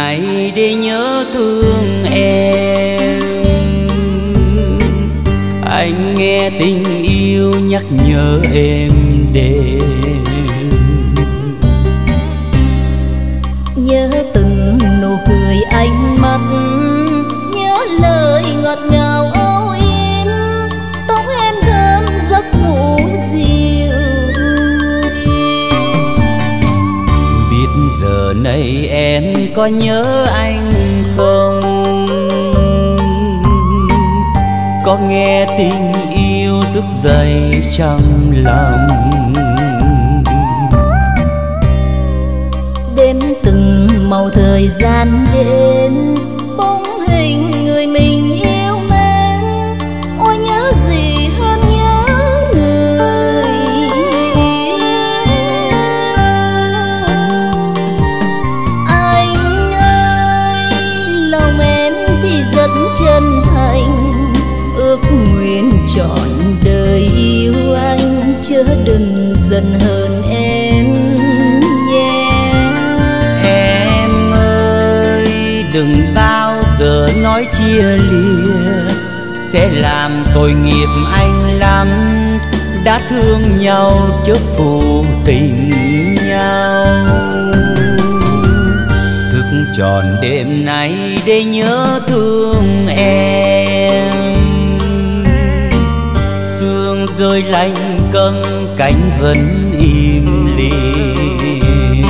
này để nhớ thương em. Anh nghe tình yêu nhắc nhớ em đêm. Nhớ từng nụ cười ánh mắt, nhớ lời ngọt ngào âu yếm, tóc em thơm giấc ngủ dịu êm. Biết giờ này em có nhớ anh không? Có nghe tình yêu thức dậy trong lòng. Đếm từng màu thời gian đến, bóng hình người mình yêu mến. Ôi nhớ gì hơn nhớ người yêu. Anh ơi, lòng em thì rất chân thành, ước nguyện trọn đời yêu anh, chớ đừng giận hơn em nhé. Em ơi, đừng bao giờ nói chia lìa, sẽ làm tội nghiệp anh lắm. Đã thương nhau chớ phụ tình nhau. Thức trọn đêm nay để nhớ thương em. Sương rơi lạnh câm, cánh vẫn im lìm.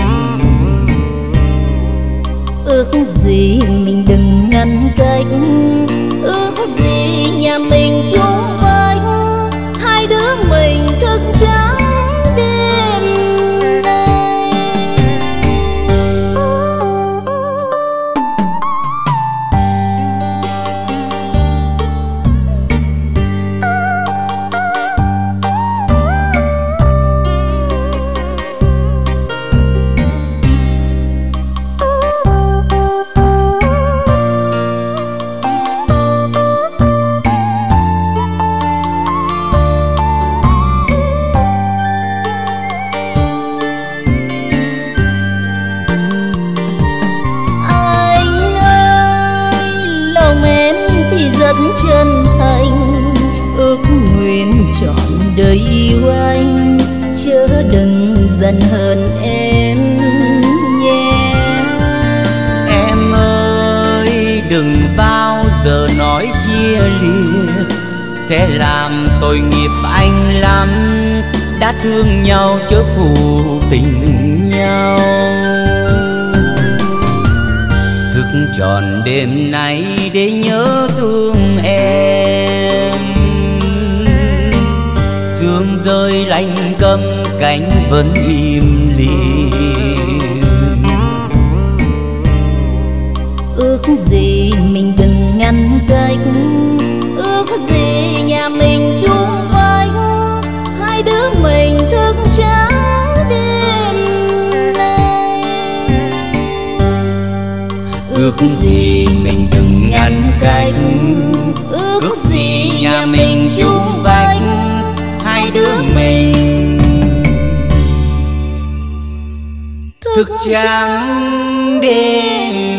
Ước gì mình đừng ngăn cách, ước gì nhà mình chung vách, hai đứa mình thức trắng đêm nay. Chân thành ước nguyện trọn đời yêu anh, chớ đừng giận hơn em nhé. Em ơi, đừng bao giờ nói chia lìa, sẽ làm tội nghiệp anh lắm. Đã thương nhau chớ phụ tình nhau. Thức trọn đêm nay để nhớ thương em. Sương rơi lạnh câm, cánh vẫn im lìm. Ước gì mình đừng ngăn cách, ước gì nhà mình chung vách, hai đứa mình thức trắng đêm nay. Ước gì mình đừng ngăn cách, ước gì nhà mình chung vách, hai đứa mình thức trắng đêm